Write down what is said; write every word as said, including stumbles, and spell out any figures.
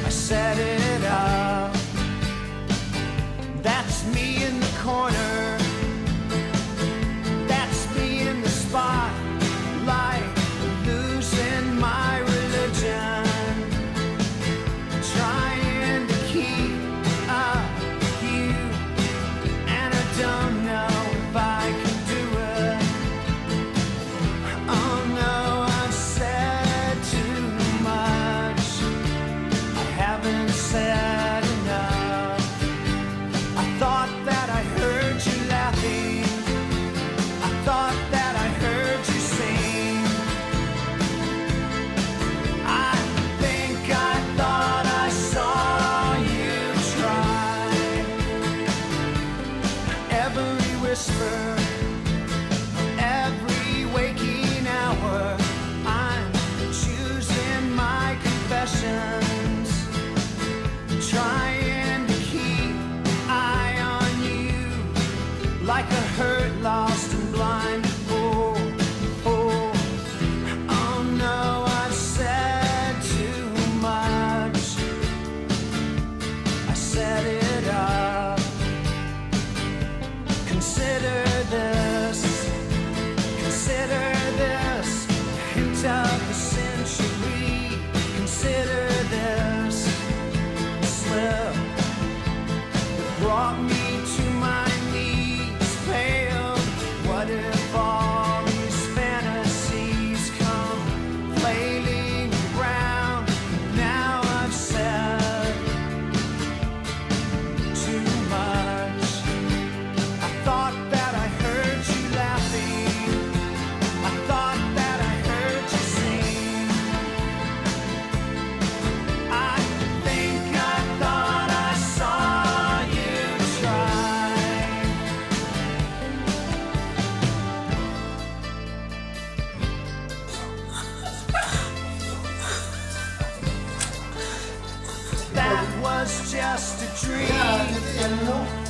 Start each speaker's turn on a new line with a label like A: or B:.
A: I set it up. That's me in the corner. That's me in the spotlight, losing my religion, trying to keep up with you, and I don't know if I can do it. Oh no, I've said too much. I haven't said enough. I thought that I heard you laughing. I thought that I heard you sing. I think I thought I saw you try. Every whisper, every waking hour, I'm choosing my confessions, trying to keep eye on you, like a hurt, lost and blind fool. Oh, oh no, I've said too much. I set it up. Consider this, consider this, hint of the century. Consider this slip that brought me to my knees, pale. What if all these fantasies come flailing around? Now I've said too much. I thought that I heard you laughing. I thought that I heard you sing. I think I thought I saw you try. That was just a dream.